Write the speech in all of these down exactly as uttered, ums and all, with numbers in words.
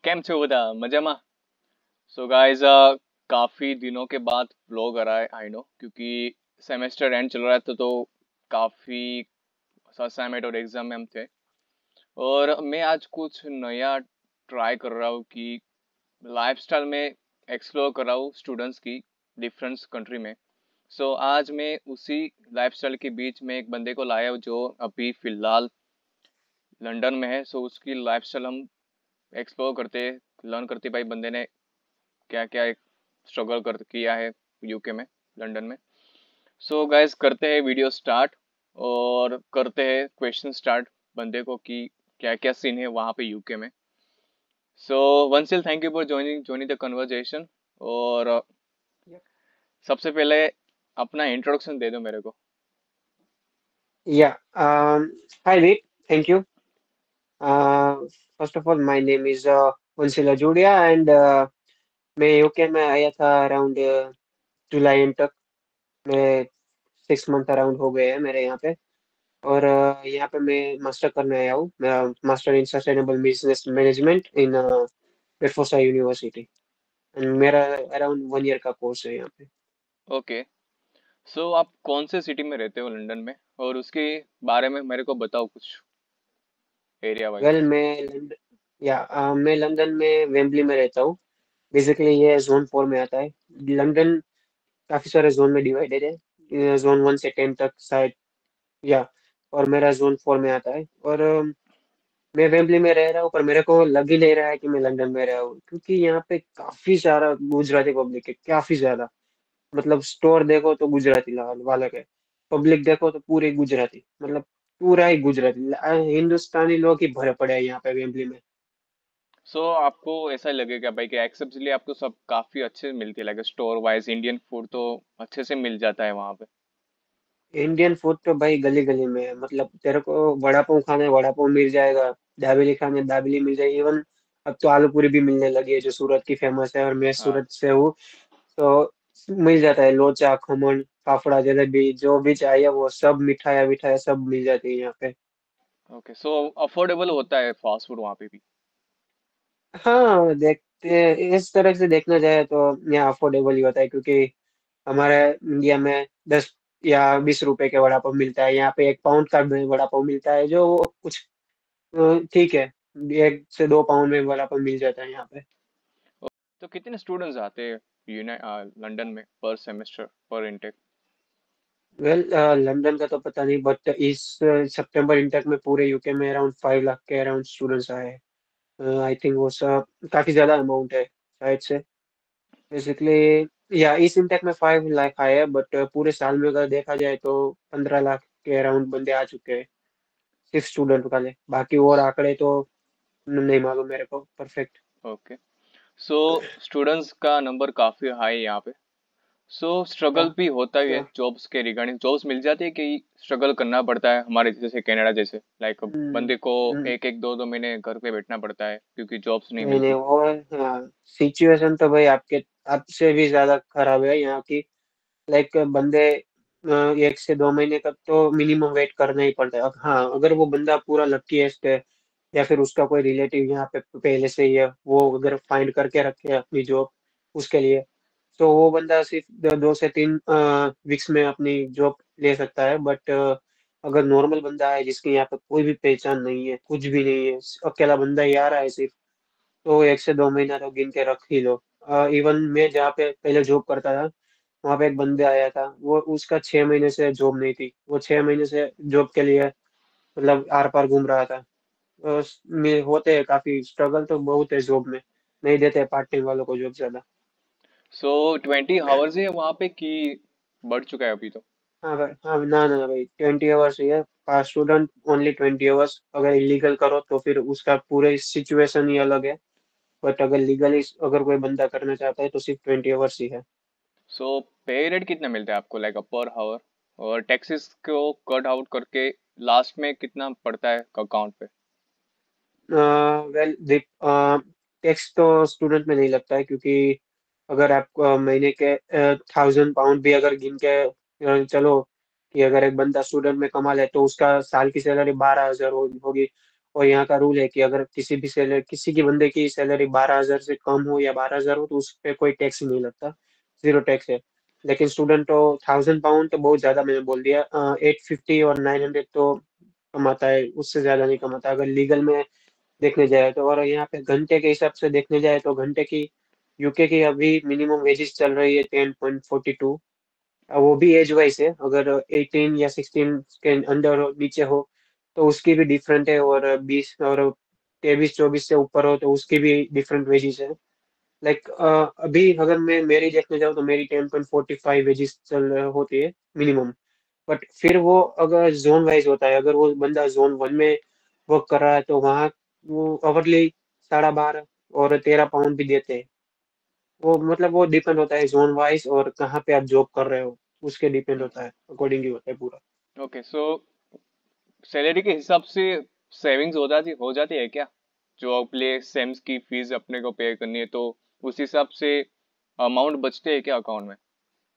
કેમ છો બધા મજામાં? सो गाइस काफी दिनों के बाद व्लॉग आ रहा है, आई नो, क्योंकि सेमेस्टर एंड चल रहा है तो तो काफी असाइनमेंट और एग्जाम में हम थे। और मैं आज कुछ नया ट्राई कर रहा हूँ कि लाइफस्टाइल में एक्सप्लोर कर रहा हूँ स्टूडेंट्स की डिफरेंट कंट्री में। सो आज मैं उसी लाइफस्टाइल के बीच में एक बंदे को लाया हूँ जो अभी फिलहाल लंदन में है। सो उसकी लाइफस्टाइल हम एक्सप्लोर करते, लर्न करते भाई बंदे ने क्या क्या एक स्ट्रगल कर किया है यूके में, लंदन में। सो so गाइस करते हैं वीडियो स्टार्ट और करते हैं क्वेश्चन स्टार्ट बंदे को कि क्या क्या सीन है वहाँ पे यूके में। So Vanshil, thank you for joining joining the conversation. और uh, Yep. सबसे पहले अपना इंट्रोडक्शन दे दो मेरे को। Yeah. Um, hi, Vic. Thank you. Uh, First of all, my name is uh, Vansila Judia and uh, मैं यूके में आया था अराउंड जुलाई एंड तक। मैं सिक्स मंथ अराउंड हो गए हैं मेरे यहाँ पे। और uh, यहाँ पे मैं मास्टर करने आया हूँ। मेरा master in sustainable business management in Bedford university. And मेरा अराउंड वन ईयर का कोर्स है यहाँ पे। ओके। सो आप कौन से सिटी में रहते हो लंदन में, और उसके बारे में मेरे को बताओ कुछ, एरिया वाइज। वेल मैं लंदन या uh, मैं लंदन में वेम्बली में रहता हूँ। बेसिकली ये जोन फोर में आता है। लंदन काफी सारे जोन में डिवाइडेड है, जोन वन से टेन तक शायद। या और मेरा जोन फोर में आता है। और अम, मैं वेम्बली में रह रहा हूँ, पर मेरे को लग ही नहीं रहा है कि मैं लंदन में रहा हूँ, क्योंकि यहाँ पे काफी सारा गुजराती पब्लिक है, काफी ज्यादा। मतलब स्टोर देखो तो गुजराती ला- वाला है, पब्लिक देखो तो पूरी गुजराती, मतलब पूरा ही गुजराती। ला- हिंदुस्तानी लोग ही भरे पड़े हैं यहाँ पे वेम्बली में। सो so, आपको ऐसा लगेगा भाई कि एक्सेप्शनली आपको सब काफी अच्छे मिलती है, like store wise Indian food तो अच्छे से मिल जाता है वहां पे। इंडियन फूड तो भाई गली गली में है। मतलब तेरे को वड़ा पाव खाने वड़ा पाव मिल जाएगा, दाबेली खाने दाबेली मिल जाएगी। इवन अब तो आलू पूरी भी मिलने लगी है, जो सूरत की फेमस है, और मैं हाँ। सूरत से हूँ। तो मिल जाता है लोचा खमन फाफड़ा जलेबी, जो भी चाहिए वो सब, मिठाया विठाया सब मिल जाती है यहाँ पे। ओके, सो अफोर्डेबल होता है फास्ट फूड वहां पे भी? हाँ, देखते इस तरह से देखना जाए तो यहाँ अफोर्डेबल ही होता है, क्योंकि हमारे इंडिया में दस या बीस रुपए के वड़ा पाव मिलता है, यहाँ पे एक पाउंड का भी वड़ा पाव मिलता है, जो वो कुछ अ, ठीक है, एक से दो पाउंड में वड़ा पाव मिल जाता है यहाँ पे। तो कितने स्टूडेंट्स आते हैं यूनाइ लंदन में पर सेमेस्टर, पर इनटेक? वेल लंदन का तो पता नहीं, बट इस सितंबर इंटेक में पूरे यूके में अराउंड फाइव लाख के अराउंड स्टूडेंट्स आए हैं। आई थिंक वो सब काफी ज्यादा अमाउंट है शायद से। बेसिकली या इस इंटेक में फाइव लाख आए हैं, बट पूरे साल में अगर देखा जाए तो पंद्रह लाख के अराउंड बंदे आ चुके हैं सिर्फ स्टूडेंट वाले। बाकी और आंकड़े तो नहीं मालूम मेरे को परफेक्ट। ओके। सो स्टूडेंट्स का नंबर काफी हाई है यहाँ पे। सो या स्ट्रगल भी होता ही है जॉब्स के रिगार्डिंग, जॉब्स मिल जाती है कि स्ट्रगल करना पड़ता है हमारे जैसे कनाडा जैसे, लाइक हम्म, बंदे को हम्म, एक एक दो दो महीने घर पे बैठना पड़ता है क्योंकि जॉब्स नहीं नहीं नहीं मिलती? वो, हाँ, सिचुएशन तो भाई आपके आपसे भी ज्यादा खराब है यहाँ की। लाइक बंदे अ, एक से दो महीने का तो मिनिमम वेट करना ही पड़ता है। अब हाँ, अगर वो बंदा पूरा लकीएस्ट है, या फिर उसका कोई रिलेटिव यहाँ पे पहले से ही है, वो अगर फाइंड करके रखे अपनी जॉब उसके लिए, तो वो बंदा सिर्फ दो, दो से तीन वीक्स में अपनी जॉब ले सकता है। बट अगर नॉर्मल बंदा है जिसकी यहाँ पे कोई भी पहचान नहीं है, कुछ भी नहीं है, अकेला बंदा ही आ रहा है सिर्फ, तो एक से दो महीना तो गिन के रख ही लो। इवन मैं जहाँ पे पहले जॉब करता था, वहाँ पे एक बंदे आया था, वो उसका छह महीने से जॉब नहीं थी, वो छह महीने से जॉब के लिए मतलब आर पार घूम रहा था। तो स- में होते हैं काफी स्ट्रगल तो बहुत है जॉब में, नहीं देते पार्ट टाइम वालों को जॉब ज्यादा। सो ट्वेंटी आवर्स है वहाँ पे कि बढ़ चुका है अभी तो? हाँ भाई, हाँ ना ना भाई, ट्वेंटी आवर्स ही है। पास स्टूडेंट ओनली ट्वेंटी आवर्स। अगर इलीगल करो तो फिर उसका पूरे सिचुएशन ही अलग है। बट अगर लीगली अगर कोई बंदा करना चाहता है तो सिर्फ ट्वेंटी आवर्स ही है। सो पे रेट कितना मिलता है आपको, लाइक पर आवर, और टैक्सेस को कट आउट करके लास्ट में कितना पड़ता है अकाउंट पे? वेल टैक्स तो स्टूडेंट में नहीं लगता है, क्योंकि अगर आप अ, महीने के थाउजेंड पाउंड भी अगर गिन के अ, चलो, कि अगर एक बंदा स्टूडेंट में कमा ले तो उसका साल की सैलरी बारह हजार हो, होगी। और यहाँ का रूल है कि अगर किसी भी सैलरी किसी की बंदे की सैलरी बारह हजार से कम हो या बारह हजार हो तो उस पे कोई टैक्स ही नहीं लगता, जीरो टैक्स है। लेकिन स्टूडेंट तो थाउजेंड पाउंड तो बहुत ज्यादा मैंने बोल दिया, एट फिफ्टी और नाइन हंड्रेड तो कमाता है, उससे ज्यादा नहीं कमाता अगर लीगल में देखने जाए तो। और यहाँ पे घंटे के हिसाब से देखने जाए तो घंटे की यूके की अभी मिनिमम वेजेस चल रही है टेन पॉइंट फोर्टी टू। वो भी एज वाइज है, अगर एटीन या सिक्सटीन के अंडर हो, नीचे हो तो उसकी भी डिफरेंट है, और बीस और तेईस चौबीस से ऊपर हो तो उसकी भी डिफरेंट वेजेस है। लाइक अभी अगर मैं मेरी देखने जाऊँ तो मेरी ten point forty five wages चल होती है मिनिमम। बट फिर वो अगर जोन वाइज होता है, अगर वो बंदा जोन वन में वर्क कर रहा है तो वहाँ वो अवरली साढ़ा बारह और तेरह पाउंड भी देते हैं। वो मतलब वो डिपेंड होता है जोन वाइज और कहाँ पे आप जॉब कर रहे हो, उसके डिपेंड होता है, अकॉर्डिंग ही होता है पूरा। ओके, सो सैलरी के हिसाब से सेविंग्स हो जाती हो जाती है क्या? जो अपने सेम्स की फीस अपने को पे करनी है तो उस हिसाब से अमाउंट बचते हैं क्या अकाउंट में?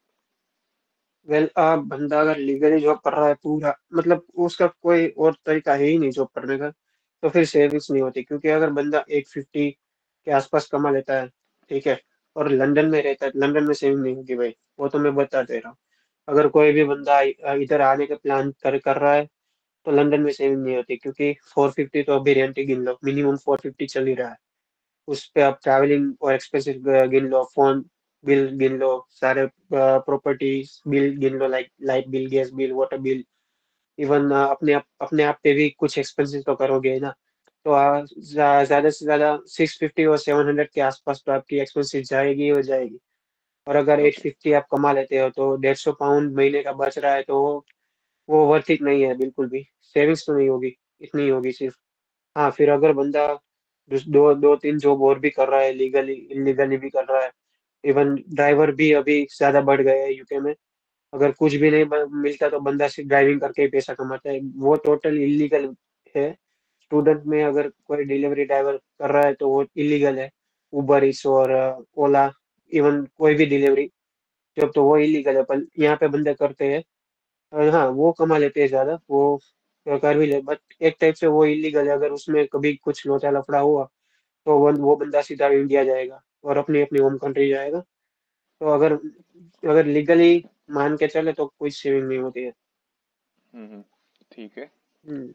वेल well, बंदा अगर लीगली जॉब कर रहा है पूरा, मतलब उसका कोई और तरीका है ही नहीं जॉब करने का, तो फिर सेविंग्स नहीं होती, क्योंकि अगर बंदा एट फिफ्टी के आसपास कमा लेता है, ठीक है, और लंदन में रहता है, लंदन में सेविंग नहीं होगी भाई, वो तो मैं बता दे रहा हूँ। अगर कोई भी बंदा इ- इधर आने का प्लान कर कर रहा है तो लंदन में सेविंग नहीं होती, क्योंकि फोर फिफ्टी तो अभी रेंट ही गिन लो, मिनिमम फोर फिफ्टी चल ही रहा है। उस पे आप ट्रैवलिंग और एक्सपेंसेस गिन लो, फोन बिल गिन लो, सारे प्रॉपर्टीज बिल गिन लो, like light bill, gas bill, water bill, even अपने आप अपने आप पे भी कुछ एक्सपेंसेस तो करोगे ही ना। तो आ, ज्या- ज्यादा से ज्यादा सिक्स फिफ्टी और सेवन हंड्रेड के आसपास तो आपकी एक्सपेंसेस जाएगी हो जाएगी। और अगर एट ओके। फिफ्टी आप कमा लेते हो तो डेढ़ सौ पाउंड महीने का बच रहा है, तो वो वो वर्थ इट नहीं है बिल्कुल भी। सेविंग्स तो नहीं होगी, इतनी ही होगी सिर्फ। हाँ, फिर अगर बंदा दो दो दो तीन जॉब और भी कर रहा है, लीगली इलीगली भी कर रहा है, इवन ड्राइवर भी अभी ज्यादा बढ़ गए हैं यूके में। अगर कुछ भी नहीं ब- मिलता तो बंदा सिर्फ ड्राइविंग करके ही पैसा कमाता है, वो टोटल इलीगल है। स्टूडेंट में अगर कोई डिलीवरी ड्राइवर कर रहा है तो वो इलीगल है, उबर इस और ओला, इवन कोई भी डिलीवरी जब, तो वो इलीगल है, पर यहाँ पे बंदे करते हैं। और हाँ, वो कमा लेते हैं ज्यादा, वो कर भी ले, बट एक टाइप से वो इलीगल है। अगर उसमें कभी कुछ लोचा लफड़ा हुआ तो वो वो बंदा सीधा इंडिया जाएगा और अपनी अपनी होम कंट्री जाएगा। तो अगर अगर लीगली मान के चले तो कोई सेविंग नहीं होती है। हम्म हम्म, ठीक है। हम्म।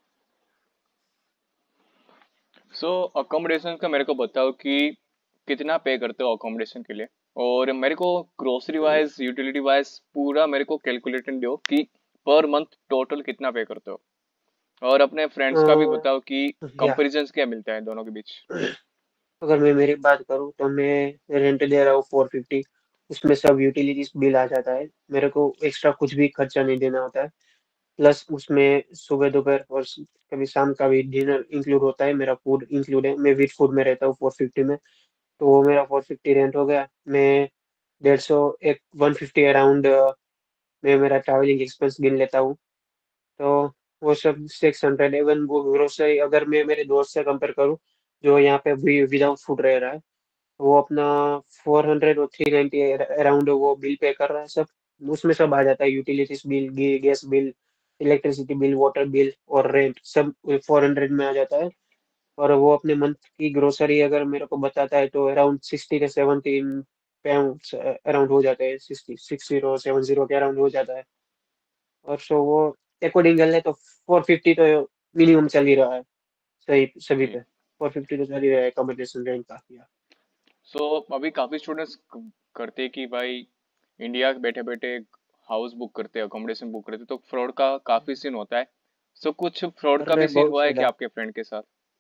सो अकोमोडेशन का मेरे को बताओ कि कितना पे करते हो अकोमोडेशन के लिए, और मेरे को ग्रोसरी वाइज यूटिलिटी वाइज पूरा मेरे को कैलकुलेशन दो कि पर मंथ टोटल कितना पे करते हो। और अपने फ्रेंड्स का भी बताओ कि या कंपैरिजन क्या मिलता है दोनों के बीच। अगर मैं मेरी बात करूँ तो मैं रेंट दे रहा हूँ फोर फिफ्टी, उसमें सब यूटिलिटीज बिल आ जाता है, मेरे को एक्स्ट्रा कुछ भी खर्चा नहीं देना होता है। प्लस उसमें सुबह दोपहर और स- कभी शाम का भी डिनर इंक्लूड होता है, मेरा फूड इंक्लूड है, मैं विद फूड में रहता हूँ फोर फिफ्टी में। तो वो मेरा फोर फिफ्टी रेंट हो गया। मैं डेढ़ सौ, एक वन फिफ्टी अराउंड मैं मेरा ट्रैवलिंग एक्सपेंस गिन लेता हूँ। तो वो सब सिक्स हंड्रेड, इवन वो ग्रोसरी अगर मैं मेरे दोस्त से कंपेयर करूँ जो यहाँ पे भी विदाउट फूड रह रहा है, वो अपना फोर हंड्रेड और थ्री नाइन्टी अराउंड वो बिल पे कर रहा है सब। उसमें सब आ जाता है, utilities bill, gas bill, electricity bill, water bill और रेंट, सब फोर हंड्रेड में आ जाता है। और वो अपने मंथ की ग्रोसरी अगर मेरे को बताता है तो अराउंड सिक्सटी से सेवनटीन पाउंड अराउंड हो जाते हैं, sixty six zero seven zero के अराउंड हो जाता है। और सो वो अकॉर्डिंग कर ले तो फोर फिफ्टी तो मिनिमम चल ही रहा है, सही सभी पे ठीक। फोर फिफ्टी तो चल ही रहा है कॉम्बिनेशन रेंट का। सो अभी काफी स्टूडेंट्स करते कि भाई इंडिया बैठे बैठे हाउस बुक करते हैं, अकोमोडेशन बुक करते हैं, तो फ्रॉड का काफी सीन होता है। सो कुछ फ्रॉड का अरे भी सीन बहुत हुआ है क्या ज्यादा। आपके फ्रेंड के साथ?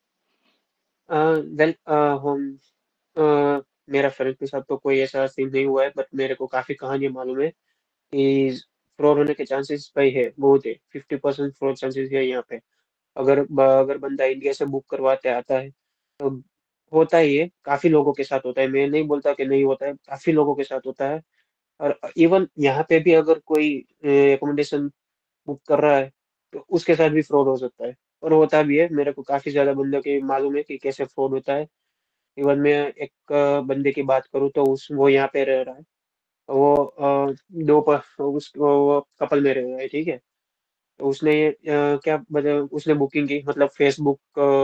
वेल हम अ, मेरा फ्रेंड के साथ तो कोई ऐसा सीन नहीं हुआ है, बट मेरे को काफी कहानी मालूम है कि फ्रॉड होने के चांसेस भाई है, बहुत है, फिफ्टी परसेंट फ्रॉड चांसेस है यहाँ पे। अगर ब- अगर बंदा इंडिया से बुक करवाते आता है तो होता ही है, काफी लोगों के साथ होता है, मैं नहीं बोलता कि नहीं होता है, काफी लोगों के साथ होता है। और इवन यहाँ पे भी अगर कोई एकोमोडेशन बुक कर रहा है तो उसके साथ भी फ्रॉड हो सकता है, और होता भी है। मेरे को काफी ज्यादा बंदों के मालूम है कि कैसे फ्रॉड होता है। इवन मैं एक अ, बंदे की बात करूँ तो उस वो यहाँ पे रह रहा है, वो अ, दो पर, उस वो कपल में रह रहा है, ठीक है। तो उसने ये अ, क्या मतलब उसने बुकिंग की, मतलब फेसबुक,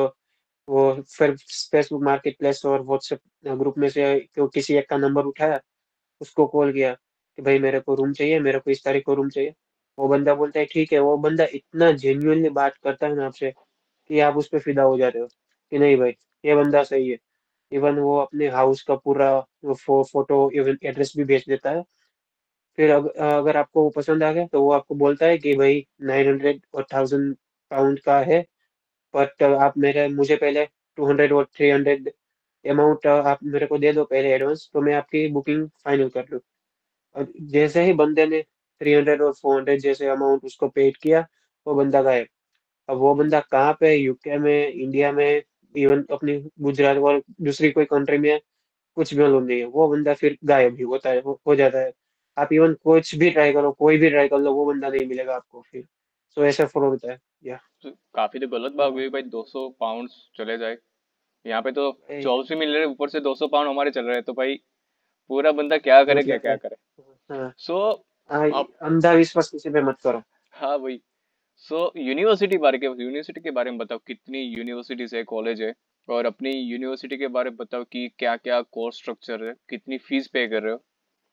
वो फिर फेसबुक मार्केट प्लेस और व्हाट्सएप ग्रुप में से क्यों किसी एक का नंबर उठाया, उसको कॉल किया कि भाई मेरे को रूम चाहिए, मेरे को इस तारीख को रूम चाहिए। वो बंदा बोलता है ठीक है। वो बंदा इतना जेन्युइनली बात करता है ना आपसे कि आप उस पर फिदा हो जाते हो कि नहीं भाई, ये बंदा सही है। इवन वो अपने हाउस का पूरा फो, फोटो इवन एड्रेस भी भेज देता है। फिर अग, अगर आपको वो पसंद आ गया तो वो आपको बोलता है कि भाई नाइन हंड्रेड और थाउजेंड पाउंड का है, बट आप मेरे मुझे पहले टू हंड्रेड और थ्री हंड्रेड अमाउंट आप मेरे को दे दो पहले एडवांस, तो मैं आपकी बुकिंग फाइनल कर लूँ। और जैसे ही बंदे ने थ्री हंड्रेड और फोर हंड्रेड जैसे अमाउंट उसको पेड किया, वो बंदा गायब। अब वो बंदा कहाँ पे, यूके में, इंडिया में, इवन अपनी गुजरात और दूसरी कोई कंट्री में, कुछ भी मालूम नहीं है। वो बंदा फिर गायब ही होता है, हो, हो जाता है। आप इवन कुछ भी ट्राई करो, कोई भी ट्राई कर लो, वो बंदा नहीं मिलेगा आपको फिर। सो ऐसा फ्रॉड होता है। या तो काफी तो गलत बात हाँ हुई भाई, दो सौ पाउंड चले जाए। यहाँ पे तो भाई, जॉब्स भी मिल रहे हैं, ऊपर से दो सौ पाउंड हमारे चल रहे हैं, तो भाई पूरा बंदा क्या करे, बहुत क्या ज्यादा क्या है। करे। हाँ सो हाँ, अब, अंधा विश्वास किसी पे मत करो। हाँ भाई। सो यूनिवर्सिटी बारे के यूनिवर्सिटी के बारे में बताओ, कितनी यूनिवर्सिटीज है, कॉलेज है, और अपनी यूनिवर्सिटी के बारे में बताओ कि क्या क्या कोर्स स्ट्रक्चर है, कितनी फीस पे कर रहे हो।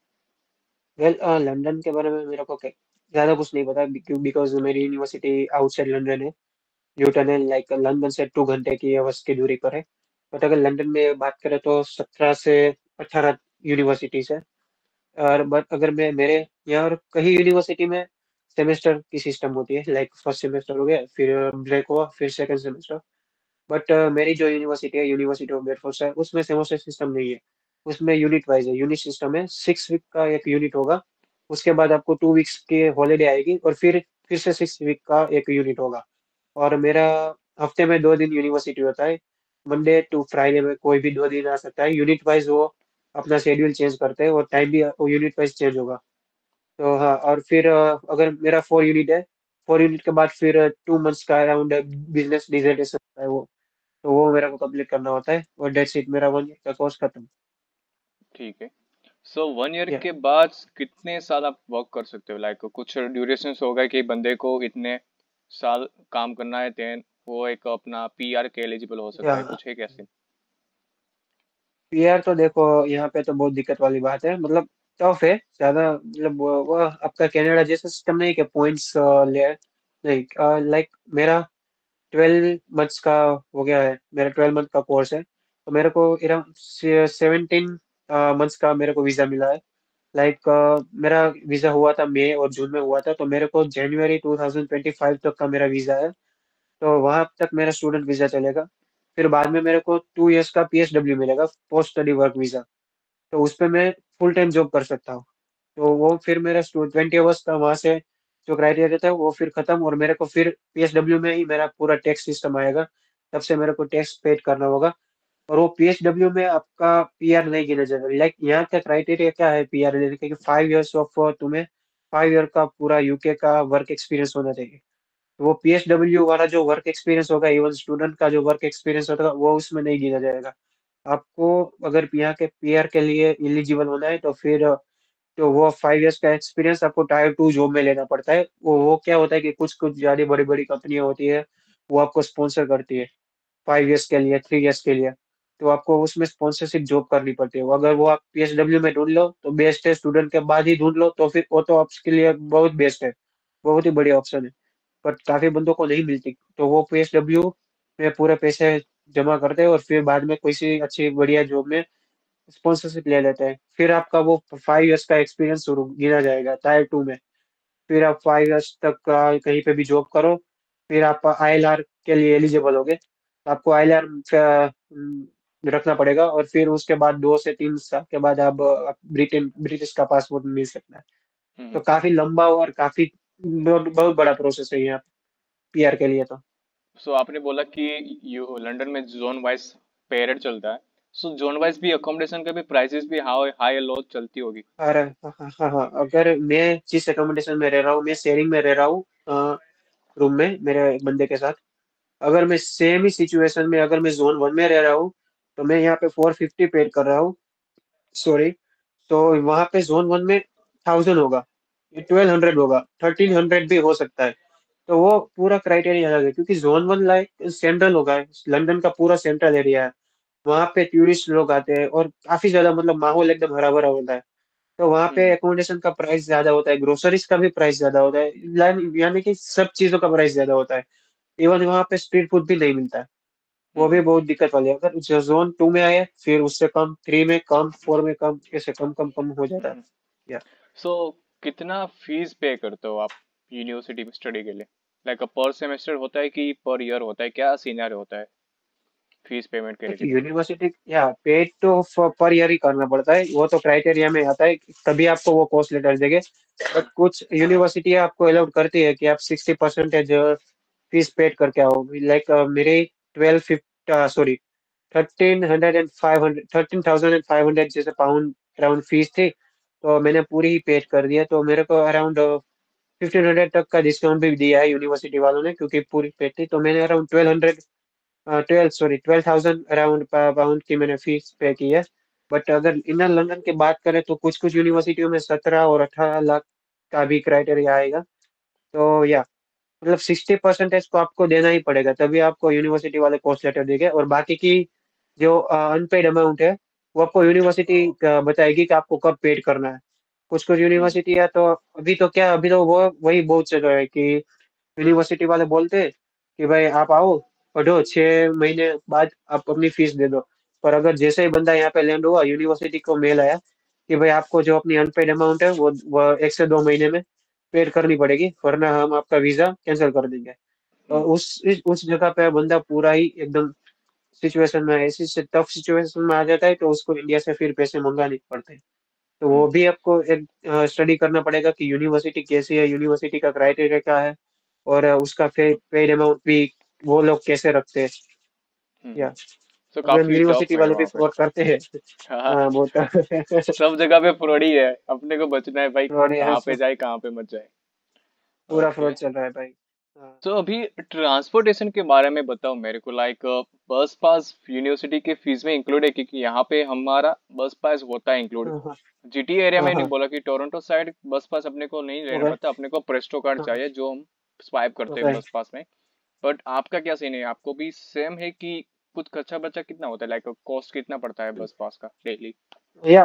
वेल, लंदन के बारे में मेरे को क्या- ज्यादा कुछ नहीं पता, बिकॉज मेरी यूनिवर्सिटी आउटसाइड लंदन है। न्यूटन है, लाइक लंदन से टू घंटे की आवर्स की दूरी पर है। बट अगर लंदन में बात करें तो सत्रह से अठारह यूनिवर्सिटीज है। और बट अगर मैं मेरे यहाँ और कहीं यूनिवर्सिटी में सेमेस्टर की सिस्टम होती है, लाइक फर्स्ट सेमेस्टर हो गया, फिर ब्रेक हुआ, फिर सेकंड सेमेस्टर। बट मेरी जो यूनिवर्सिटी है, यूनिवर्सिटी ऑफ बेडफोर्ड है, उसमें सेमेस्टर सिस्टम नहीं है। उसमें यूनिट वाइज है, यूनिट सिस्टम है। सिक्स वीक का एक यूनिट होगा, उसके बाद आपको टू वीक्स की हॉलीडे आएगी, और फिर फिर से सिक्स वीक का एक यूनिट होगा। और मेरा हफ्ते में दो दिन यूनिवर्सिटी होता है, मंडे टू फ्राइडे में कोई भी दो दिन आ सकता है। यूनिट वाइज वो अपना शेड्यूल चेंज करते हैं, और टाइम भी यूनिट वाइज चेंज होगा। तो हाँ, और फिर अ, अगर मेरा फोर यूनिट है, फोर यूनिट के बाद फिर टू मंथ्स का अराउंड बिजनेस डिजर्टेशन होता है वो। तो वो मेरे को कंप्लीट करना होता है, और डेट्स इट, मेरा वन ईयर का कोर्स खत्म। ठीक है। सो वन ईयर या के बाद कितने साल आप वर्क कर सकते हो, लाइक कुछ ड्यूरेशन होगा कि बंदे को इतने साल काम करना है, देन वो एक अपना पीआर के एलिजिबल हो या सकता है, कुछ है कैसे। पीआर तो देखो, यहाँ पे तो बहुत दिक्कत वाली बात है, मतलब टफ है ज्यादा। मतलब वो, वो आपका कनाडा जैसा सिस्टम नहीं कि पॉइंट्स ले, नहीं। लाइक मेरा ट्वेल्व मंथ्स का हो गया है, मेरा ट्वेल्व मंथ का कोर्स है, तो मेरे को अराउंड सेवनटीन मंथ्स का मेरे को वीजा मिला है। लाइक मेरा वीजा हुआ था मई और जून में हुआ था, तो मेरे को जनवरी टू थाउजेंड ट्वेंटी फाइव तक का मेरा वीजा है। तो वहां तक मेरा स्टूडेंट वीजा चलेगा। फिर बाद में मेरे को टू इयर्स का पीएसडब्ल्यू मिलेगा, पोस्ट स्टडी वर्क वीजा। तो उस पे मैं फुल टाइम जॉब कर सकता हूँ। तो वो फिर मेरा ट्वेंटी आवर्स का वहां से जो क्राइटेरिया था वो फिर खत्म, और मेरे को फिर पीएसडब्ल्यू में ही मेरा पूरा टैक्स सिस्टम आएगा। तब से मेरे को टैक्स पेड करना होगा। और वो पीएसडब्ल्यू में आपका पीआर नहीं गिना जाएगा। लाइक यहाँ का क्राइटेरिया क्या है पीआर लेने के, फाइव ईयर्स ऑफ तुम्हें फाइव ईयर का पूरा यूके का वर्क एक्सपीरियंस होना चाहिए। तो वो पीएसडब्ल्यू वाला जो वर्क एक्सपीरियंस होगा, इवन स्टूडेंट का जो वर्क एक्सपीरियंस होगा, वो उसमें नहीं गिना जाएगा। आपको अगर यहाँ के पीआर के लिए एलिजिबल होना है तो फिर तो वो फाइव इयर्स का एक्सपीरियंस आपको टायर टू जॉब में लेना पड़ता है। वो वो क्या होता है कि कुछ कुछ ज्यादा बड़ी बड़ी कंपनियां होती है, वो आपको स्पॉन्सर करती है फाइव इयर्स के लिए, थ्री इयर्स के लिए। तो आपको उसमें स्पॉन्सरशिप जॉब करनी पड़ती है। वो अगर वो आप पीएसडब्ल्यू में ढूंढ लो तो बेस्ट है, स्टूडेंट के बाद ही ढूंढ लो तो फिर वो तो आपके लिए बहुत बेस्ट है, बहुत ही बढ़िया ऑप्शन है। बट काफी बंदों को नहीं मिलती, तो वो पीएसडब्ल्यू में पूरे पैसे जमा करते हैं, और फिर बाद में किसी अच्छी बढ़िया जॉब में स्पॉन्सरशिप ले लेते हैं। फिर आपका वो फाइव इयर्स का एक्सपीरियंस शुरू गिना जाएगा टायर टू में। फिर आप फाइव इयर्स तक का कहीं पे भी जॉब करो, फिर आप आईएलआर के लिए एलिजिबल होगे। आपको आईएलआर रखना पड़ेगा, और फिर उसके बाद दो से तीन साल के बाद आप, आप ब्रिटेन ब्रिटिश का पासपोर्ट मिल सकता है। तो हम्म। काफी लंबा और काफी बहुत बहुत बड़ा प्रोसेस है यहाँ पीआर के लिए तो। सो आपने बोला कि यू लंदन में जोन वाइज पेरेड चलता है, सो जोन वाइज भी अकोमोडेशन का भी प्राइसेस भी हाई हाई लो चलती होगी। और हाँ हाँ हाँ हाँ, अगर मैं जिस एकोमोडेशन में रह रहा हूँ, मैं शेयरिंग में रह रहा हूँ रूम में मेरे एक बंदे के साथ। अगर मैं सेम ही सिचुएशन में, अगर मैं जोन वन में रह रहा हूँ, तो मैं यहाँ पे फोर फिफ्टी पेड कर रहा हूँ, सॉरी। तो वहाँ पे जोन वन में थाउजेंड होगा, ये ट्वेल्व हंड्रेड होगा, थर्टीन हंड्रेड भी हो सकता है। तो वो पूरा क्राइटेरिया अलग है, क्योंकि जोन वन लाइक सेंट्रल होगा, लंदन का पूरा सेंट्रल एरिया है, वहाँ पे टूरिस्ट लोग आते हैं और काफी ज्यादा मतलब माहौल एकदम हरा भरा होता है। तो वहाँ पे हम्म एकोमोडेशन का प्राइस ज्यादा होता है, ग्रोसरीज का भी प्राइस ज्यादा होता है, यानी यानी कि सब चीजों का प्राइस ज्यादा होता है। इवन वहाँ पे स्ट्रीट फूड भी नहीं मिलता है। वो भी हम्म बहुत दिक्कत वाली है। अगर जो जोन टू में आए फिर उससे कम, थ्री में कम, फोर में कम, ऐसे कम कम कम हो जाता है। हम्म या सो कितना फीस पे करते हो आप यूनिवर्सिटी में स्टडी के लिए? लाइक पर सेमेस्टर होता है कि पर ईयर होता है, क्या सीनियर होता है फीस पेमेंट करने के देखिए, लिए? यूनिवर्सिटी या पेड तो पर ईयर ही करना पड़ता है, वो तो क्राइटेरिया में आता है, तभी आपको वो कोर्स लेटर देंगे। बट कुछ यूनिवर्सिटी आपको अलाउड करती है कि आप सिक्सटी परसेंटेज फीस पेड करके आओ। लाइक मेरे twelve fifty sorry thirteen hundred and five hundred thirteen thousand and five hundred जैसे पाउंड अराउंड फीस थी, तो मैंने पूरी ही पेड कर दिया, तो मेरे को अराउंड फिफ्टीन हंड्रेड तक का डिस्काउंट भी दिया है यूनिवर्सिटी वालों ने, क्योंकि पूरी पेड थी। तो मैंने around twelve hundred, twelve sorry twelve thousand around pound की मैंने फीस पे की है। बट अगर इनर लंदन की बात करें तो कुछ कुछ यूनिवर्सिटियों में सत्रह और अठारह लाख का भी क्राइटेरिया आएगा। तो या मतलब सिक्सटी परसेंटेज को आपको देना ही पड़ेगा, तभी आपको यूनिवर्सिटी वाले कोर्स लेटर देंगे। और बाकी की जो अनपेड अमाउंट है वो आपको यूनिवर्सिटी बताएगी कि आपको कब पेड करना है। कुछ कुछ हम्म यूनिवर्सिटी है तो अभी तो क्या, अभी तो वो वही बहुत जगह है कि यूनिवर्सिटी वाले बोलते हैं कि भाई आप आओ, पढ़ो, छह महीने बाद आप अपनी फीस दे दो। पर अगर जैसे ही बंदा यहाँ पे लैंड हुआ, यूनिवर्सिटी को मेल आया कि भाई आपको जो अपनी अनपेड अमाउंट है वो वो एक से दो महीने में पेड करनी पड़ेगी, वरना हम आपका वीजा कैंसिल कर देंगे। तो हम्म उस इस- उस जगह पे बंदा पूरा ही एकदम सिचुएशन में, ऐसी टफ सिचुएशन में आ जाता है, तो उसको इंडिया से फिर पैसे मंगाने पड़ते हैं। तो वो हम्म भी आपको एक स्टडी करना पड़ेगा कि यूनिवर्सिटी कैसी है, यूनिवर्सिटी का क्राइटेरिया क्या है, और अ, उसका पे पेड अमाउंट भी वो लोग कैसे रखते हैं। हम्म या सो अगर काफी टफ यूनिवर्सिटी है वाले भी वहाँ पे। फ्रॉड करते हैं। हाँ, हाँ वो तो सब जगह पे फ्रॉड ही है, अपने को बचना है भाई, फ्रॉड है कहाँ पे सब, जाए कहाँ पे मत जाए। पूरा ओके, फ्रॉड चल रहा है भाई। हाँ तो अभी ट्रांसपोर्टेशन के बारे में बताओ मेरे को। लाइक बस पास यूनिवर्सिटी के फीस में इंक्लूड है? क्योंकि यहाँ पे हमारा बस पास होता है इंक्लूड। हाँ हाँ जीटी एरिया हाँ में नहीं हाँ। बोला कि टोरंटो साइड बस पास अपने को नहीं लेना ओके। पड़ता, अपने को प्रेस्टो कार्ड हाँ चाहिए जो हम स्वाइप करते हैं ओके। बस पास में। बट आपका क्या सीन है, आपको भी सेम है कि कुछ खर्चा बच्चा कितना होता है, लाइक कॉस्ट कितना पड़ता है बस पास का डेली? या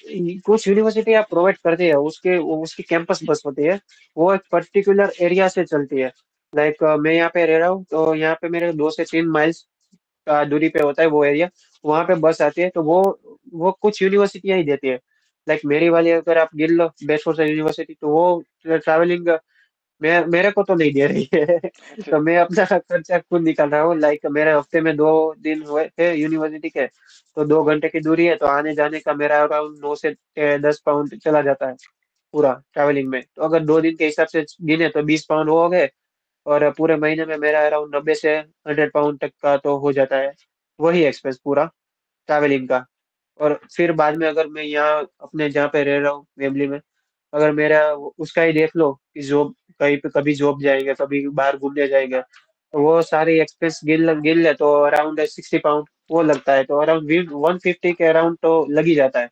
कुछ यूनिवर्सिटी आप प्रोवाइड करती है, उसके उसकी कैंपस बस होती है, वो एक पर्टिकुलर एरिया से चलती है। लाइक मैं यहाँ पे रह रहा हूँ, तो यहाँ पे मेरे दो से तीन माइल्स का दूरी पे होता है वो एरिया, वहाँ पे बस आती है। तो वो वो कुछ यूनिवर्सिटियाँ ही देती है। लाइक मेरी वाली अगर आप गिन लो बेसोर यूनिवर्सिटी, तो वो ट्रैवलिंग मैं मेरे को तो नहीं दे रही है। अच्छा। तो मैं अपना खर्चा खुद निकाल रहा हूँ। लाइक मेरे हफ्ते में दो दिन हुए थे यूनिवर्सिटी के, तो दो घंटे की दूरी है, तो आने जाने का मेरा अराउंड नौ से ए, दस पाउंड चला जाता है पूरा ट्रैवलिंग में। तो अगर दो दिन के हिसाब से गिने तो बीस पाउंड हो गए, और पूरे महीने में मेरा अराउंड नब्बे से हंड्रेड पाउंड तक का तो हो जाता है, वही एक्सपेंस पूरा ट्रैवलिंग का। और फिर बाद में अगर मैं यहाँ अपने जहाँ पे रह रहा हूँ वेम्बली में, अगर मेरा उसका ही देख लो कि जॉब, कहीं पे कभी जॉब जाएंगे, कभी बाहर घूमने जाएंगे, तो वो सारे एक्सपेंस गिन गिन ले तो अराउंड सिक्सटी पाउंड वो लगता है, तो अराउंड वन फिफ्टी के अराउंड तो लग ही जाता है।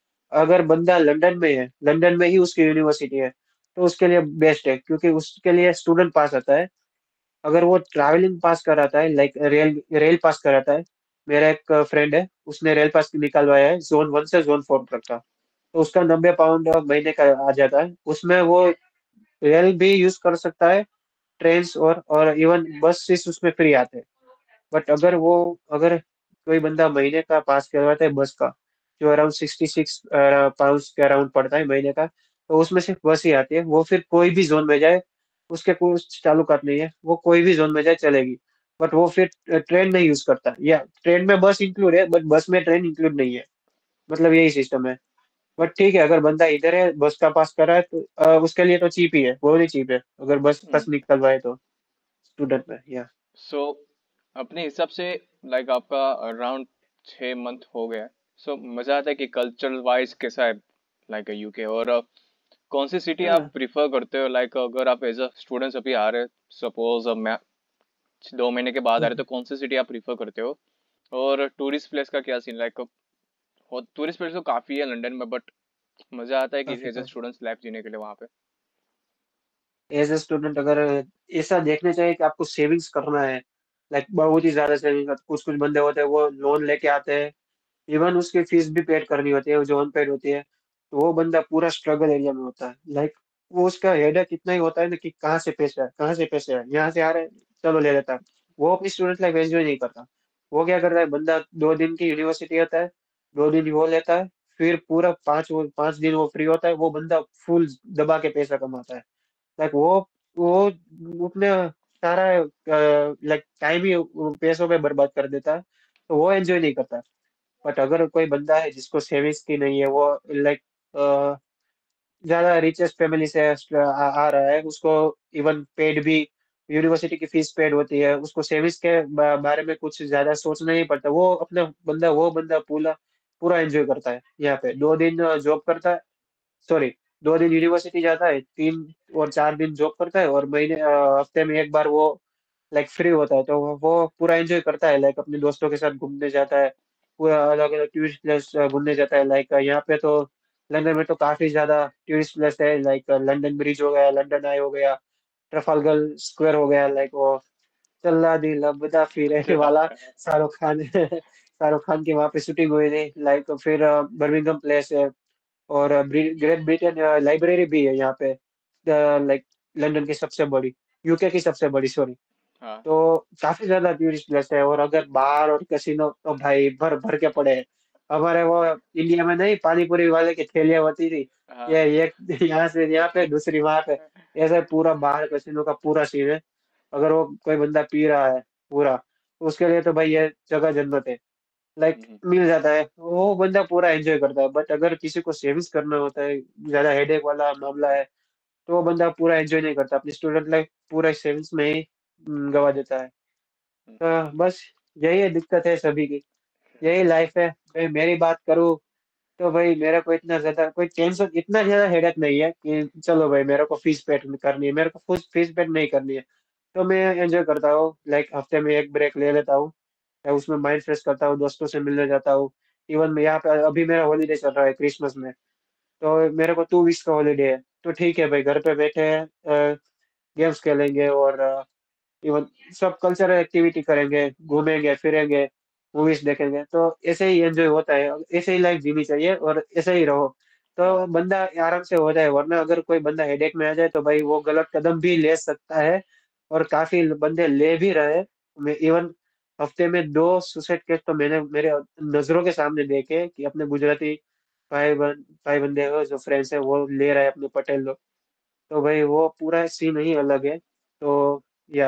अगर बंदा लंदन में है, लंदन में ही उसकी यूनिवर्सिटी है, तो उसके लिए बेस्ट है, क्योंकि उसके लिए स्टूडेंट पास आता है। अगर वो ट्रैवलिंग पास कराता है, लाइक रेल रेल पास कराता है, मेरा एक फ्रेंड है उसने रेल पास निकलवाया है जोन वन से जोन फोर तक का, तो उसका नब्बे पाउंड महीने का आ जाता है। उसमें वो रेल भी यूज कर सकता है, ट्रेन और और इवन बस से उसमें फ्री आते हैं। बट अगर वो अगर कोई बंदा महीने का पास करवाता है बस का, जो अराउंड सिक्सटी सिक्स पाउंड के अराउंड पड़ता है महीने का, तो उसमें सिर्फ बस ही आती है, वो फिर कोई भी जोन में जाए, उसके कुछ ताल्लुकात नहीं है, वो कोई भी जोन में जाए चलेगी। बट वो फिर ट्रेन नहीं यूज करता, या ट्रेन में बस इंक्लूड है बट बस में ट्रेन इंक्लूड नहीं है। मतलब यही सिस्टम है। बट ठीक है, अगर बंदा इधर है, बस का पास कर रहा है, तो अ, उसके लिए तो चीप ही है, वो नहीं चीप है अगर बस पास निकलवाए तो स्टूडेंट में। या सो अपने हिसाब से लाइक आपका अराउंड छः मंथ हो गया। सो मजा आता है कि कल्चरल वाइज कैसा है लाइक यूके? और अ, कौन सी सिटी आप प्रिफर करते हो? लाइक अगर आप एज अ स्टूडेंट्स अभी आ रहे, सपोज मैं दो महीने के बाद आ रहे, तो कौन सी सिटी आप प्रिफर करते हो? और टूरिस्ट प्लेस का क्या सीन? लाइक टूरिस्ट प्लेस तो काफी है लंदन में, बट मजा आता है कि काफी एज अ काफी स्टूडेंट्स लाइफ जीने के लिए वहाँ पे। एज ए स्टूडेंट अगर ऐसा देखना चाहिए कि आपको सेविंग्स करना है, लाइक बहुत ही ज्यादा सेविंग, कुछ कुछ बंदे होते हैं वो लोन लेके आते हैं, इवन उसकी फीस भी पेड करनी होती है जो अनपेड होती है, तो वो बंदा पूरा स्ट्रगल एरिया में होता है। लाइक वो उसका हेडेक इतना ही होता है ना कि कहाँ से पैसे है, कहाँ से पैसे है, यहाँ से आ रहे हैं, चलो ले लेता है। वो अपनी स्टूडेंट लाइफ एंजॉय नहीं करता। वो क्या करता है, बंदा दो दिन की यूनिवर्सिटी होता है, दो दिन वो लेता है, फिर पूरा पांच वो पांच दिन वो फ्री होता है, वो बंदा फुल दबा के पैसा कमाता है। लाइक वो वो अपने सारा लाइक टाइम ही वो पैसों पे बर्बाद कर देता है, तो वो एंजॉय नहीं करता। बट अगर कोई बंदा है जिसको सेविंग्स की नहीं है, वो लाइक ज्यादा रिचेस्ट फैमिली से आ, आ रहा है, उसको इवन पेड भी यूनिवर्सिटी की फीस पेड होती है, उसको सेविंग्स के बा, बारे में कुछ ज्यादा सोचना नहीं पड़ता, वो अपने बंदा वो बंदा पूरा पूरा एंजॉय करता है। यहाँ पे दो दिन जॉब करता है, सॉरी, दो दिन यूनिवर्सिटी जाता है, तीन और चार दिन जॉब करता है, और महीने अ, हफ्ते में एक बार वो लाइक फ्री होता है, तो वो पूरा एंजॉय करता है, लाइक अपने दोस्तों के साथ घूमने जाता है, पूरा अलग अलग टूरिस्ट प्लेस घूमने जाता है। लाइक यहाँ पे तो लंदन में तो काफी ज्यादा टूरिस्ट प्लेस है, लाइक लंदन ब्रिज हो गया, लंदन आई हो गया, ट्रफालगर स्क्वायर हो गया, लाइक वो चल्ला दी लबदा फिरे वाला शाहरुख खान शाहरुख खान की वहाँ पे शूटिंग हुई थी। लाइक फिर बर्मिंघम प्लेस है, और ब्रि- ग्रेट ब्रिटेन लाइब्रेरी भी है यहाँ पे, लाइक लंदन की सबसे बड़ी, यूके की सबसे बड़ी, सॉरी। हाँ तो काफी ज्यादा टूरिस्ट प्लेस है, और अगर बार और कैसीनो तो भाई भर भर के पड़े हैं। हमारे वो इंडिया में नहीं पानी पूरी वाले की ठेलियां होती थी, हाँ। ये एक यहाँ से यहाँ पे दूसरी वहां पे, ऐसे पूरा बाहर कैसीनो का पूरा सीन है। अगर वो कोई बंदा पी रहा है पूरा, तो उसके लिए तो भाई ये जगह जन्नत है। लाइक हम्म, मिल जाता है, वो बंदा पूरा एंजॉय करता है। बट अगर किसी को सेविंग्स करना होता है, ज्यादा हेडेक वाला मामला है, तो वो बंदा पूरा एंजॉय नहीं करता, अपनी स्टूडेंट लाइफ पूरा सेविंग्स में ही हम्म, गवा देता है। हम्म, तो बस यही है, दिक्कत है सभी की, यही लाइफ है। मैं मेरी बात करूँ तो भाई मेरे को इतना ज्यादा कोई टेंशन, इतना ज्यादा हेडेक नहीं है कि चलो भाई मेरे को फीस पेड करनी है, मेरे को फुल फीस पेड नहीं करनी है, तो मैं एंजॉय करता हूँ। लाइक हफ्ते में एक ब्रेक ले लेता हूँ, मैं उसमें माइंड फ्रेश करता हूँ, दोस्तों से मिलने जाता हूँ। इवन मैं यहाँ पे अभी मेरा हॉलीडे चल रहा है क्रिसमस में, तो मेरे को टू वीक्स का हॉलीडे है, तो ठीक है भाई, घर पे बैठे गेम्स खेलेंगे, और इवन सब कल्चरल एक्टिविटी करेंगे, घूमेंगे फिरेंगे, मूवीज देखेंगे, तो ऐसे ही एंजॉय होता है, ऐसे ही लाइफ जीनी चाहिए, और ऐसे ही रहो, तो हाँ। बंदा आराम से हो जाए। वरना अगर कोई बंदा हेडेक में आ जाए तो भाई वो गलत कदम भी ले सकता है, और काफी बंदे ले भी रहे हैं। मैं इवन हफ्ते में दो सुसाइड केस तो मैंने मेरे नजरों के सामने देखे, कि अपने गुजराती भाई बन भाई बंदे हो जो फ्रेंड्स है वो ले रहे हैं अपने पटेल लोग, तो भाई वो पूरा सीन ही अलग है। तो या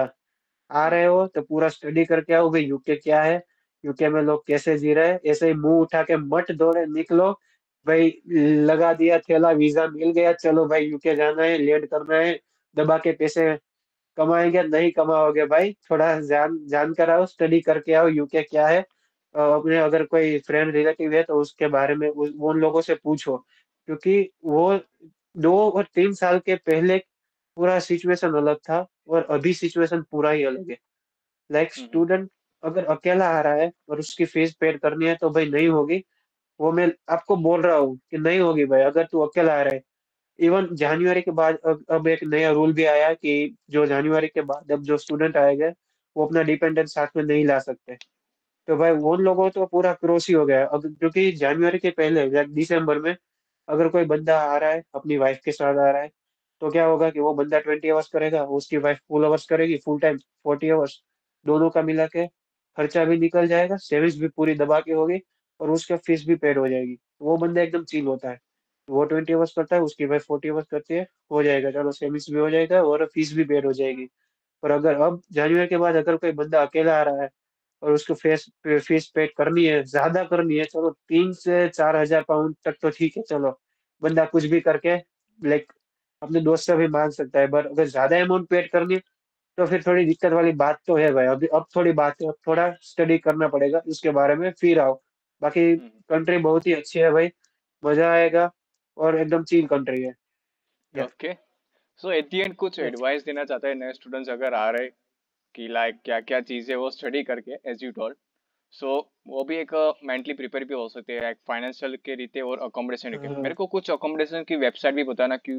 आ हम्म, रहे हो तो पूरा स्टडी करके आओ भाई, यूके क्या है, यूके में लोग कैसे जी रहे हैं, ऐसे ही मुंह उठा के मत दौड़े निकलो भाई। लगा दिया ठेला, वीजा मिल गया, चलो भाई यूके जाना है, लैंड करना है, दबा के पैसे कमाएंगे, नहीं कमाओगे भाई, थोड़ा जान जान कर आओ, स्टडी करके आओ यूके क्या है। अ, अपने अगर कोई फ्रेंड रिलेटिव है तो उसके बारे में उस, उन लोगों से पूछो, क्योंकि वो दो और तीन साल के पहले पूरा सिचुएशन अलग था, और अभी सिचुएशन पूरा ही अलग है। लाइक हम्म, स्टूडेंट अगर अकेला आ रहा है और उसकी फीस पेड करनी है तो भाई नहीं होगी, वो मैं आपको बोल रहा हूँ कि नहीं होगी भाई, अगर तू अकेला आ रहा है। इवन जनवरी के बाद अब अब एक नया रूल भी आया कि जो जनवरी के बाद अब जो स्टूडेंट आएंगे, वो अपना डिपेंडेंट साथ में नहीं ला सकते। तो भाई उन लोगों तो पूरा क्रॉस ही हो गया अब, क्योंकि जनवरी के पहले या दिसंबर में अगर कोई बंदा आ रहा है अपनी वाइफ के साथ आ रहा है, तो क्या होगा कि वो बंदा ट्वेंटी आवर्स करेगा, उसकी वाइफ फुल आवर्स करेगी, फुल टाइम फोर्टी आवर्स, दोनों का मिला के खर्चा भी निकल जाएगा, सेविंग्स भी पूरी दबा के होगी, और उसका फीस भी पेड हो जाएगी, तो वो बंदा एकदम चिल होता है। वो ट्वेंटी आवर्स करता है, उसकी वाइफ फोर्टी आवर्स करती है, हो जाएगा, चलो सेविंग्स भी हो जाएगा और फीस भी पेड हो जाएगी। पर अगर अब जनवरी के बाद अगर कोई बंदा अकेला आ रहा है, और उसको फेस फीस पे करनी है, ज्यादा करनी है, चलो तीन से चार हजार पाउंड तक तो ठीक है, चलो बंदा कुछ भी करके लाइक अपने दोस्त से भी मांग सकता है। पर अगर ज्यादा अमाउंट पेड करनी है, तो फिर थोड़ी दिक्कत वाली बात तो है भाई। अभी अब थोड़ी बात है, अब थोड़ा स्टडी करना पड़ेगा उसके बारे में, फिर आओ। बाकी हम्म। कंट्री बहुत ही अच्छी है भाई, मजा आएगा, और एकदम चिल कंट्री है। या okay. So at the end कुछ एडवाइस देना चाहते हैं नए स्टूडेंट्स अगर आ रहे कि लाइक क्या क्या चीजें वो स्टडी करके एज यू टोल्ड, सो वो भी एक मेंटली प्रिपेयर भी हो सकते हैं एक फाइनेंशियल के रीते और अकोमोडेशन के। मेरे को कुछ अकोमोडेशन की वेबसाइट भी बताना कि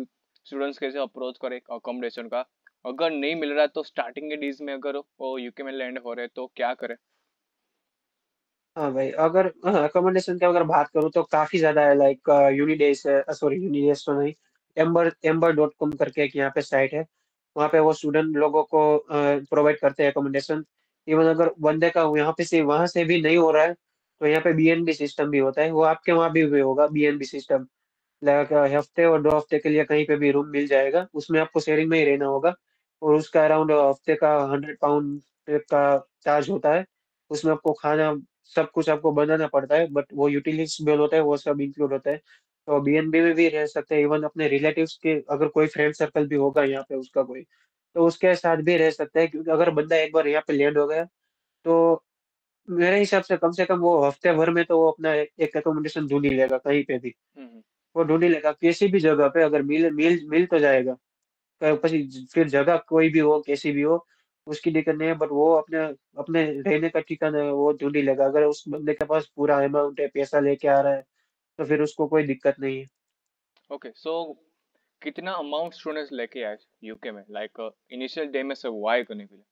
स्टूडेंट्स कैसे अप्रोच करें अकोमोडेशन का, अगर नहीं मिल रहा है तो स्टार्टिंग के डेज में अगर वो यूके में लैंड हो रहे तो क्या करें? हाँ भाई, अगर अकोमोडेशन की अगर बात करूँ तो काफी ज्यादा है। लाइक यूनिडेज सॉरी यूनिडेज तो नहीं, एम्बर एम्बर डॉट कॉम करके एक यहाँ पे साइट है। वहाँ पे वो स्टूडेंट लोगों को प्रोवाइड करते हैं अकोमोडेशन। इवन अगर बंदे का यहाँ पे से वहां से भी नहीं हो रहा है तो यहाँ पे बीएनबी सिस्टम भी होता है। वो आपके वहाँ भी, भी होगा बीएनबी सिस्टम। लाइक हफ्ते और दो हफ्ते के लिए कहीं पे भी रूम मिल जाएगा, उसमें आपको शेयरिंग में ही रहना होगा। और उसका अराउंड हफ्ते का हंड्रेड पाउंड का चार्ज होता है। उसमें आपको खाना सब कुछ आपको बनाना पड़ता है, बट वो यूटिलिटीज बिल होता है वो सब इंक्लूड होता है। तो बीएनबी में भी रह सकते हैं। इवन अपने रिलेटिव्स के अगर कोई फ्रेंड सर्कल भी होगा यहाँ पे उसका कोई, तो उसके साथ भी रह सकते हैं। क्योंकि अगर बंदा एक बार यहाँ पे लैंड हो गया तो मेरे हिसाब से कम से कम वो हफ्ते भर में तो वो अपना एक एकोमोडेशन ढूंढ ही लेगा कहीं पे भी। हम्म। वो ढूंढ ही लेगा किसी भी जगह पे, अगर मिल मिल मिल तो जाएगा। क- पसी- फिर जगह कोई भी हो कैसी भी हो उसकी दिक्कत नहीं है, बट वो अपने अपने रहने का ठिकाना है वो ढूंढ ही लेगा। अगर उस बंदे के पास पूरा अमाउंट है, पैसा लेके आ रहा है, तो फिर उसको कोई दिक्कत नहीं है। ओके, सो कितना अमाउंट स्टूडेंट्स लेके आए यूके में, लाइक इनिशियल डे में सर्वाइव करने के लिए?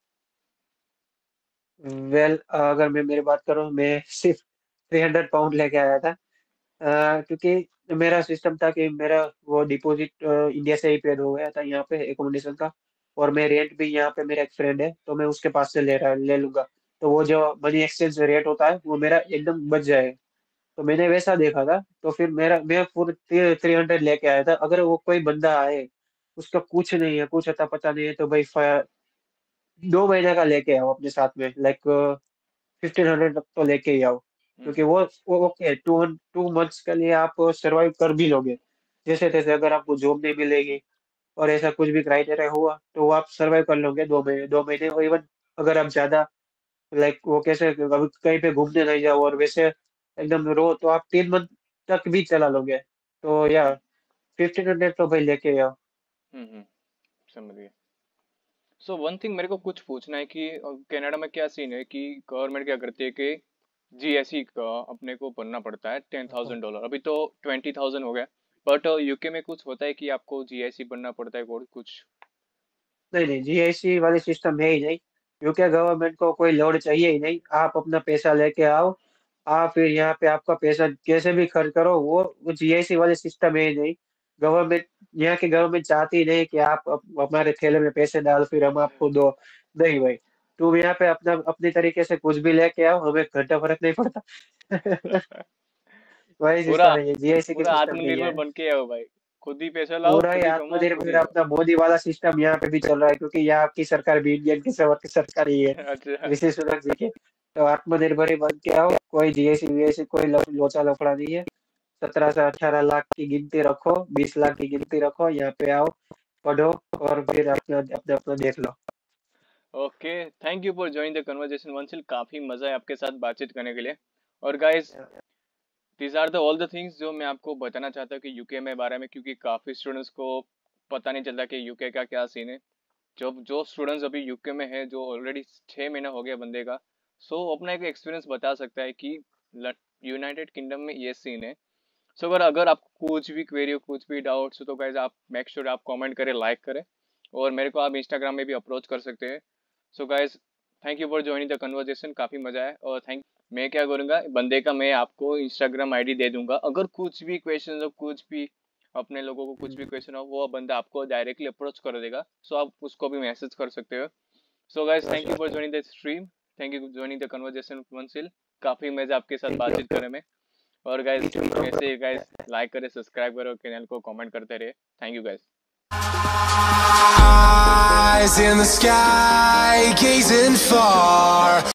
वेल अगर मैं मेरी बात करूँ, मैं सिर्फ थ्री हंड्रेड पाउंड लेके आया था। अ, क्योंकि मेरा सिस्टम था कि मेरा वो डिपॉजिट इंडिया से ही पेड हो गया था यहाँ पे एकोमोडेशन का। और मैं रेंट भी यहाँ पे, मेरा एक फ्रेंड है तो मैं उसके पास से ले रहा ले लूंगा। तो वो जो मनी एक्सचेंज रेट होता है वो मेरा एकदम बच जाएगा। तो मैंने वैसा देखा था। तो फिर मेरा मैं पूरे थ्री हंड्रेड लेके आया था। अगर वो कोई बंदा आए उसका कुछ नहीं है, कुछ अता पता नहीं है, तो भाई फ- दो महीने का लेके आओ अपने साथ में। लाइक फिफ्टीन हंड्रेड तक तो लेके ही आओ। क्योंकि हम्म। वो वो ओके, टू टू मंथ्स के लिए आप सरवाइव कर भी लोगे जैसे तैसे। अगर आपको जॉब नहीं मिलेगी और ऐसा कुछ भी क्राइटेरिया हुआ तो वो आप सरवाइव कर लोगे दो महीने, दो महीने। और इवन अगर आप ज्यादा लाइक वो कैसे अभी कहीं पे घूमने नहीं जाओ और वैसे एकदम रो, तो आप तीन मंथ तक भी चला लोगे। तो या फिफ्टीन हंड्रेड तो भाई लेके आओ। हम्म। हम्म, समझ गया। सो वन थिंग मेरे को कुछ पूछना है कि अ, कनाडा में क्या सीन है कि गवर्नमेंट क्या करती है कि जीएससी का अपने को भरना पड़ता है टेन थाउजेंड डॉलर, अभी तो ट्वेंटी थाउजेंड हो गया। बट यूके में कुछ होता है कि आपको जीएससी भरना पड़ता है और कुछ? नहीं नहीं, जीआईसी वाले सिस्टम है ही नहीं। क्योंकि गवर्नमेंट को कोई लोड चाहिए ही नहीं। आप अपना पैसा लेके आओ, आप फिर यहाँ पे आपका पैसा कैसे भी खर्च करो, वो वो जीआईसी वाले सिस्टम है ही नहीं। गवर्नमेंट, यहाँ की गवर्नमेंट चाहती ही नहीं कि आप अप- हमारे थैले में पैसे डाल फिर हम आपको दो। नहीं भाई, तुम यहाँ पे अपना अपने तरीके से कुछ भी लेके आओ, हमें घंटा फर्क नहीं पड़ता। वही पूरा सिस्टम है, ये जीआईसी की पूरा सिस्टम नहीं आत्मनिर्भर है। बन के आओ भाई, खुद ही पैसा लाओ, पूरा ही खुद ही कमाओ, खुद ही आत्मनिर्भर रहो। अपना मोदी वाला सिस्टम यहाँ पे भी चल रहा है। क्योंकि यहाँ की सरकार भी इंडियन की सर, सरकार ही है, अच्छा। ऋषि सुनक जी के। तो आत्मनिर्भर ही बन के आओ। कोई जीएससी वीएससी कोई लो- लोचा लफड़ा नहीं है। सत्रह से अठारह लाख की गिनती रखो, बीस लाख की गिनती रखो, यहाँ पे आओ, पढ़ो, और फिर अपना अपना अपना देख लो। Okay, thank you for joining the conversation Vanshil, काफी मजा है आपके साथ बातचीत करने के लिए। और guys, these are the all the things जो मैं आपको बताना चाहता हूँ कि यूके में बारे में, क्योंकि काफी स्टूडेंट्स को पता नहीं चलता कि यूके का क्या सीन है। जो जो स्टूडेंट्स अभी यूके में है, जो ऑलरेडी छः महीना हो गया बंदे का, सो अपना एक एक्सपीरियंस बता सकता है कि यूनाइटेड किंगडम में ये सीन है। सो अगर अगर आपको कुछ भी क्वेरी हो, कुछ भी डाउट्स हो, तो गाइज आप मेक श्योर आप कमेंट करें, लाइक करें, और मेरे को आप इंस्टाग्राम में भी अप्रोच कर सकते हैं। So guys, thank you for joining the conversation, काफ़ी मजा है। और थैंक मैं क्या करूँगा, बंदे का मैं आपको इंस्टाग्राम आईडी दे दूंगा। अगर कुछ भी क्वेश्चन हो, कुछ भी अपने लोगों को कुछ भी क्वेश्चन हो, वो बंदा आपको डायरेक्टली अप्रोच कर देगा, सो आप उसको भी मैसेज कर सकते हो। So guys, thank you for joining the stream, thank you joining the conversation Vanshil, काफ़ी मजा आपके साथ थैंक बातचीत यू। करने में। और गाइज, ऐसे गाइज लाइक करें, सब्सक्राइब करो, चैनल को कमेंट करते रहे। Thank you guys. Eyes in the sky, gazing far.